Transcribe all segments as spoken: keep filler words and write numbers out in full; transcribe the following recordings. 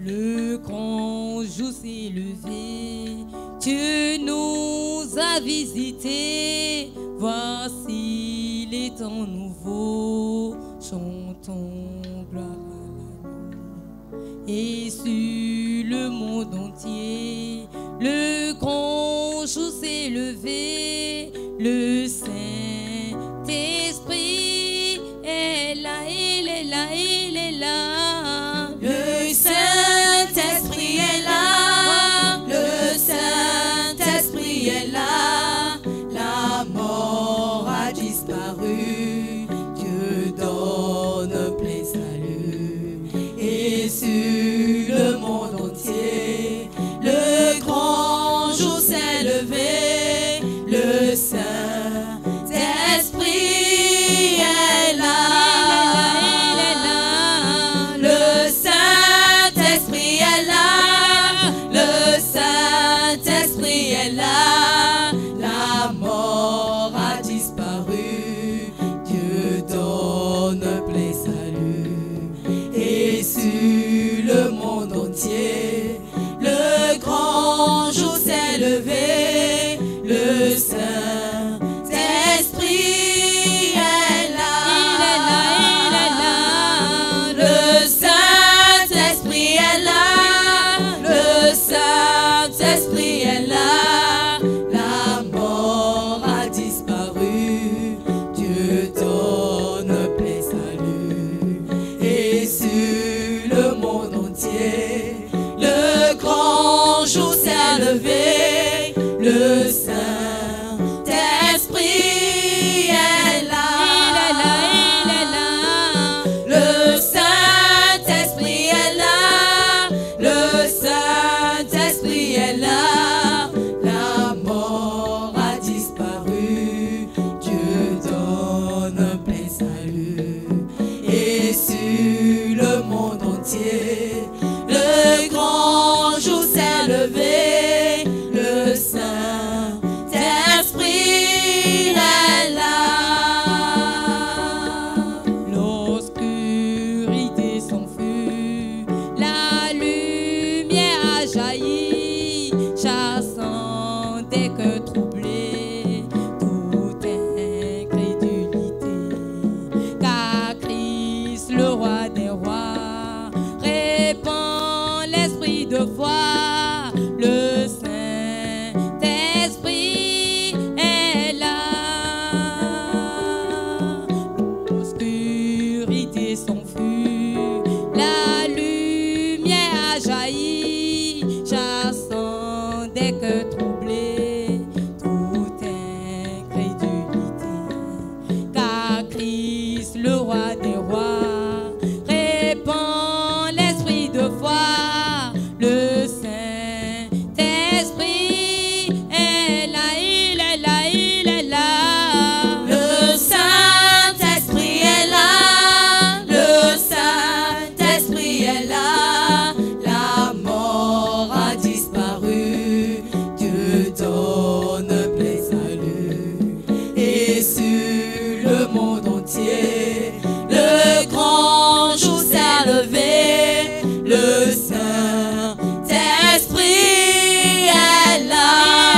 Le grand jour s'est levé, Dieu nous a visités. Voici les temps nouveaux, chantons gloire à l'agneau. Et sur le monde entier, le grand jour s'est levé. Le Saint-Esprit est là, il est là, il est là. Le Saint-Esprit est là, le Saint-Esprit est là. La mort a disparu, Dieu donne plein salut. Et sur le monde entier, le grand jour s'est levé. Le Saint-Esprit est là. Le Saint-Esprit est là. Le Saint-Esprit est là. La mort a disparu. Dieu donne plein salut. Et sur le monde entier, le grand jour s'est levé. Le Saint-Esprit est là. Il est là, il est là. Le Saint-Esprit est là. Le Saint-Esprit est là. La mort a disparu. Dieu donne plein salut. Et sur le monde entier, le grand jour s'est levé. Le Saint-Esprit est là. Il est là, il est là. Le Saint-Esprit est là. Le Saint-Esprit est là. La mort a disparu. Dieu donne plein salut. Et sur le monde entier, le grand jour s'est levé. Le Saint-Esprit est là. L'obscurité s'enfuit, la lumière a jailli, chassant des cœurs troublés toute incrédulité. Car Christ, le roi des rois, répand l'esprit de foi. Le Saint-Esprit est là. L'obscurité s'enfuit, la lumière a jailli, chassant des cœurs troublés toute incrédulité. Car Christ, le roi des rois, répand l'esprit de foi. Le Saint-Esprit est là, il est là, il est là. Le Saint-Esprit est là. Le Saint-Esprit est là. La mort a disparu. Dieu donne plein salut. Et sur le monde entier, le grand jour s'est levé. Le Saint-Esprit est là.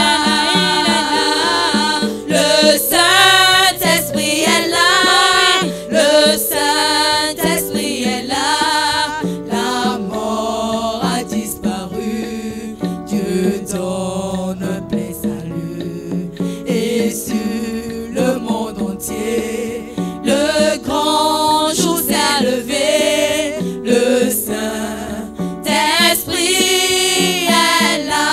Le Saint-Esprit est là. Le Saint-Esprit est là. La mort a disparu. Dieu donne plein salut. Et sur le monde entier, le grand jour s'est levé. Le Saint-Esprit est là.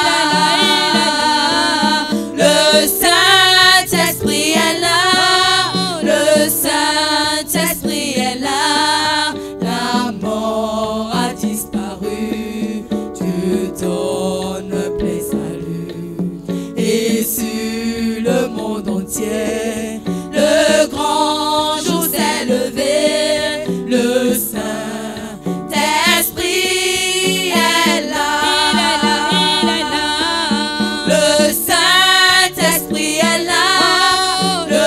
Le Saint-Esprit est là. Le Saint-Esprit est là. La mort a disparu. Dieu donne plein salut. Et sur le monde entier, le grand jour s'est levé. Le Saint-Esprit est là. Il est là, il est là. Le Saint-Esprit est là. Le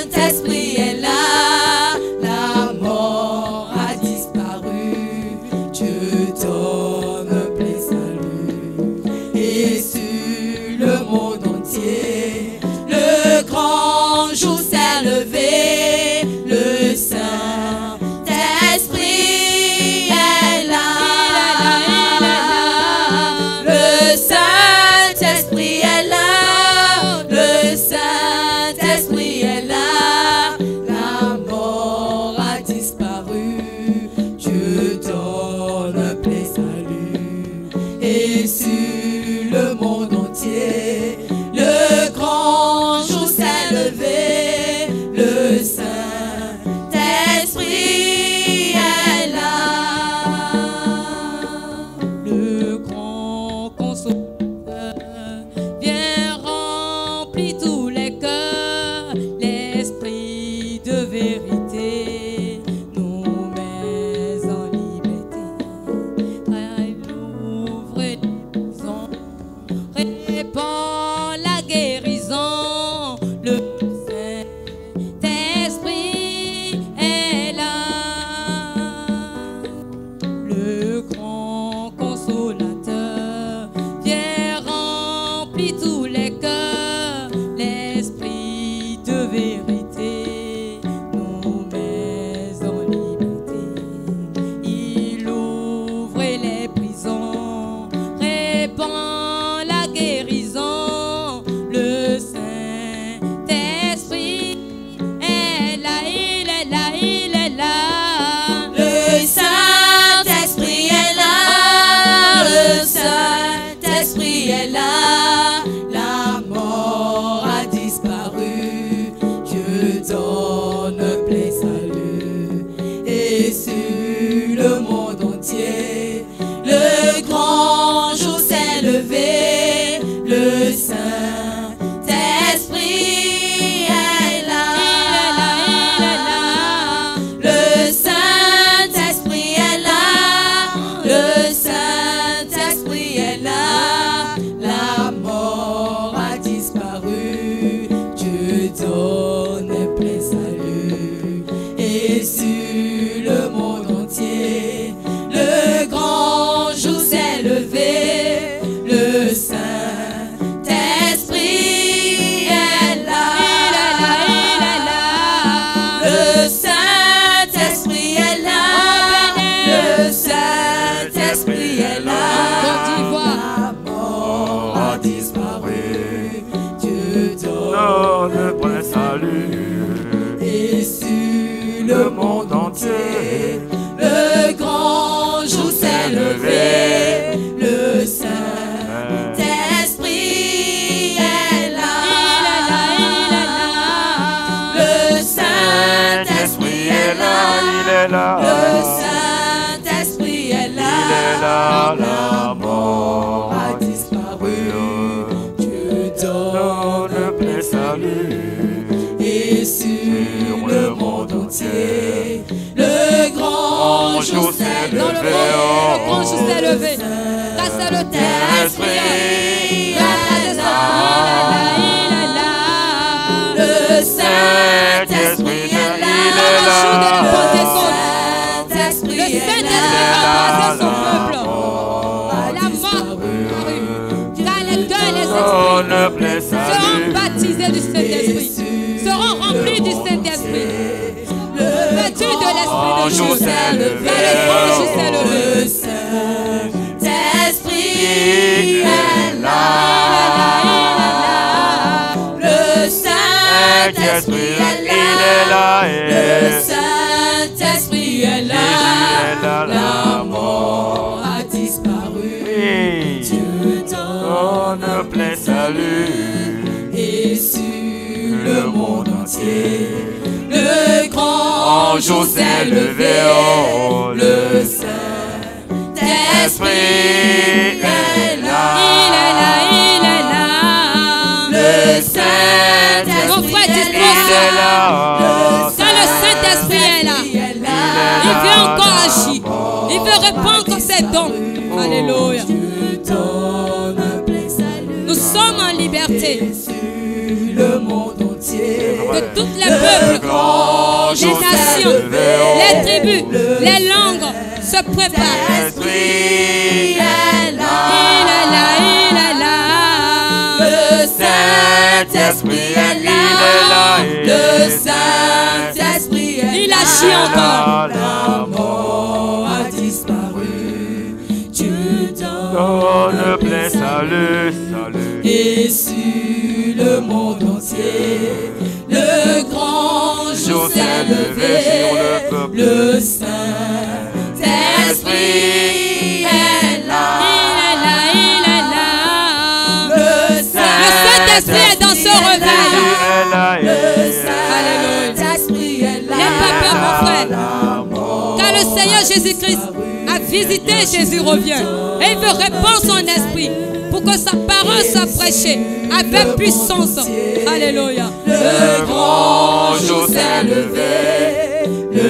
Saint-Esprit est là. La mort a disparu. Dieu donne plein salut. Et sur le monde entier, le grand jour s'est levé. Le Saint-Esprit est là. Le Saint-Esprit est là. Le Saint-Esprit est là. La mort a disparu. Dieu donne plein salut. Et sur le monde entier, le grand jour s'est levé. Le Saint-Esprit est là. Le grand consolateur vient remplir tous les cœurs. L'esprit de vérité nous met en liberté. Il ouvre les prisons, répand la guérison. Le Saint-Esprit est là. Le grand consolateur vient remplir tous les cœurs. L'esprit de vérité nous met en liberté. Il ouvre les prisons, répand la guérison. Le Saint-Esprit est là, il est là, il est là. Le Saint-Esprit est là. Le Saint-Esprit est là. La mort a disparu. Dieu donne plein salut. Et sur le monde entier, le grand jour s'est levé. Le Saint-Esprit est là. Il est là, il est là. Le Saint-Esprit est là. Le Saint-Esprit est là. La mort a disparu. Dieu donne plein salut. Et sur le monde entier, le grand jour s'est levé. Le Saint-Esprit est là. Il est là, il est là. Le Saint-Esprit est là. Le Saint-Esprit est là. Côte d'Ivoire. La mort a disparu. Dieu donne Donne plein salut. et sur le monde entier, le grand jour s'est levé. Le Saint-Esprit est là. Il est là, il est là. Le Saint-Esprit est là. Il est là. Le Saint-Esprit est là. Il est là. La mort mort a disparu. Dieu donne donne plein salut. et sur le monde entier, le grand jour s'est Dans le levé. monde, le grand jour s'est levé. Grâce à le Saint-Esprit, grâce à Saint-Esprit, il est là, il est là. Le Saint-Esprit est là. Le jour de la Pentecôte, Le le Saint-Esprit est Saint-Esprit là. a embrassé son peuple. A La mort disparu. disparue. Car les cœurs et les esprits Donne plein seront salut. baptisés du Saint-Esprit, seront remplis du Saint-Esprit. Vêtus de l'Esprit de jour Dieu. s'est levé. Car le grand jour s'est levé. Le Saint-Esprit est là. Le Saint-Esprit est là. Il est là. Le Saint-Esprit est là. La mort a disparu. Dieu donne Donne plein salut. et sur le monde entier, le grand jour s'est levé. Le Saint-Esprit est là. Il est là, il est là. Le Saint-Esprit Mon frère, est dispose là. là. Quand le Saint-Esprit est là, il veut encore agir. Il veut répandre ses dons. Alléluia. Nous sommes en liberté. Sur le monde entier, entier. Que tous les Le peuples, grand les jour s'est nations, levé. les tribus, les langues se préparent. L'Esprit est là. Il est là, il est là. Le Saint-Esprit est là. Le Saint-Esprit est là. Il agit encore. La mort a disparu. Tu Donne donnes plein salut, salut. et sur le monde entier, le grand jour s'est levé. Le Saint-Esprit est là. Il est là, il est là. Le Le Saint-Esprit est dans ce réveil. Le Saint-Esprit est là. N'aie pas peur, mon frère. La mort Car le Seigneur Jésus-Christ a visité, Jésus revient. Et il veut répandre son esprit pour que sa parole soit prêchée avec puissance. Alléluia. Le grand jour s'est levé. Le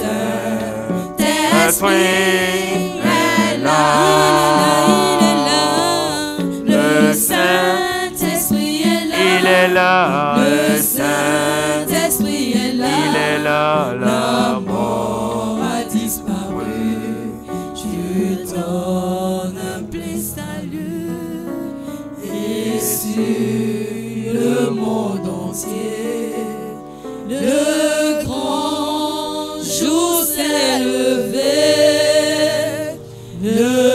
Saint-Esprit est là. Il est là. Le Saint-Esprit est là. Il est là, Le Saint-Esprit est là. il est là, là. La mort a disparu. Je donne un plein salut. Et sur le monde entier, le grand jour s'est levé. Le